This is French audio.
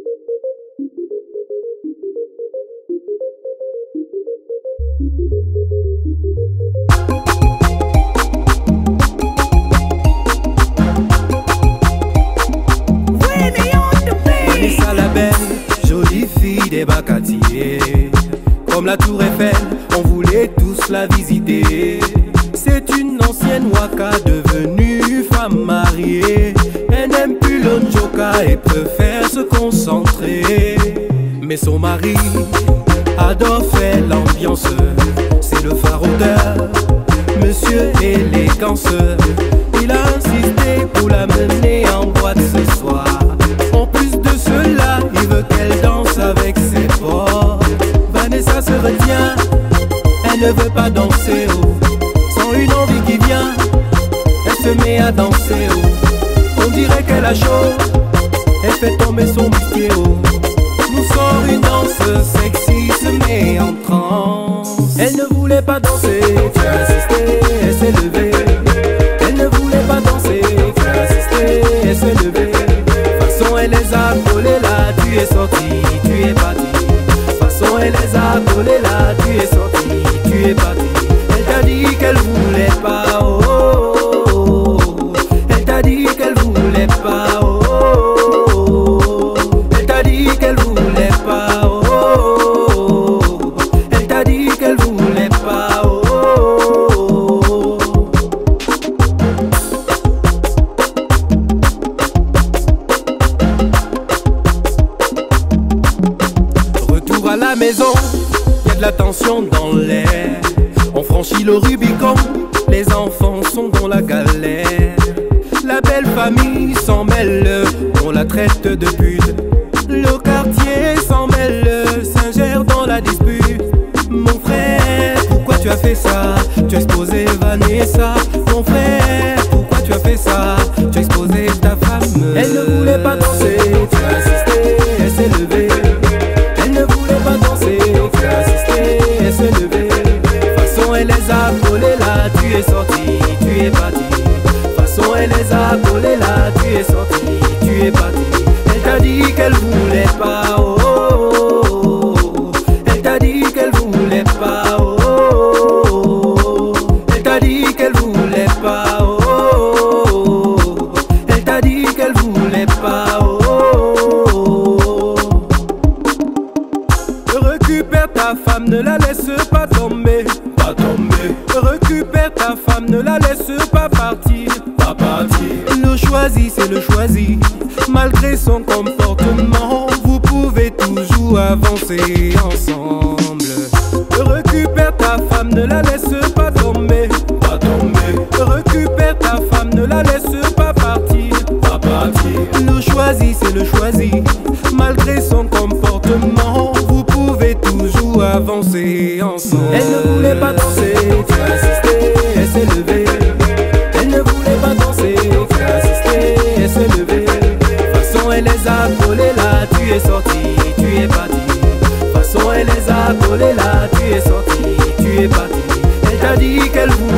Vanessa la belle, jolie fille des Bacatiers. Comme la tour Eiffel, on voulait tous la visiter. C'est une ancienne waka devenue femme mariée. Elle n'aime plus l'onjoka et préfère se concentrer. Mais son mari adore faire l'ambiance. C'est le faraudeur, monsieur élégance. Il a insisté pour la mener en boîte ce soir. En plus de cela, il veut qu'elle danse avec ses potes. Vanessa se retient, elle ne veut pas danser, oh. Sans une envie qui vient, elle se met à danser, oh. On dirait qu'elle a chaud, elle fait tomber son pied, oh. Nous sort une danse sexy, se met en transe. Elle ne voulait pas danser, tu as assisté, elle s'est levée. Elle ne voulait pas danser, tu as assisté, elle s'est levée. Façon elle les a collés là, tu es sorti, tu es parti. Façon elle les a collés là, tu es sorti, tu es parti. Elle t'a dit qu'elle voulait pas, oh, oh, oh, oh. Elle t'a dit qu'elle voulait pas, oh, oh, oh. Elle t'a dit qu'elle voulait pas, oh, oh, oh. Elle t'a dit qu'elle voulait pas, oh, oh, oh. Retour à la maison, y'a de la tension dans l'air. On franchit le Rubicon, les enfants sont dans la galère. La belle famille s'en mêle, on la traite de pute. Le quartier s'en mêle, s'ingère dans la dispute. Mon frère, pourquoi tu as fait ça? Tu as exposé Vanessa. Mon frère, pourquoi tu as fait ça? Tu as exposé ta femme. Elle ne voulait pas danser, tu as assisté, elle s'est levée. Elle ne voulait pas danser, tu as assisté, elle s'est levée. Façon elle les a collés là, tu es sorti, tu es parti. Façon elle les a collés là, tu es sorti, tu es parti. Elle t'a dit qu'elle voulait pas, oh, oh, oh, oh. Elle t'a dit qu'elle voulait pas, oh, oh, oh. Elle t'a dit qu'elle voulait pas, oh, oh, oh. Elle t'a dit qu'elle voulait pas, oh, oh, oh. Récupère ta femme, ne la laisse pas tomber, pas tomber. Récupère ta femme, ne la laisse pas partir, pas partir. Le choisi, c'est le choisi. Malgré son comportement, vous pouvez toujours avancer ensemble. Récupère ta femme, ne la laisse pas tomber, pas tomber. Récupère ta femme, ne la laisse pas partir, pas partir. Le choisi, c'est le choisi. Malgré son comportement, vous pouvez toujours avancer ensemble. Elle ne voulait pas danser, tu as assisté, elle s'est levée. Elle ne voulait pas danser, tu as assisté, elle s'est levée. Façon elle les a collés là, tu es sorti, tu es parti. Façon elle les a collés là, tu es sorti, tu es parti. Elle t'a dit qu'elle voulait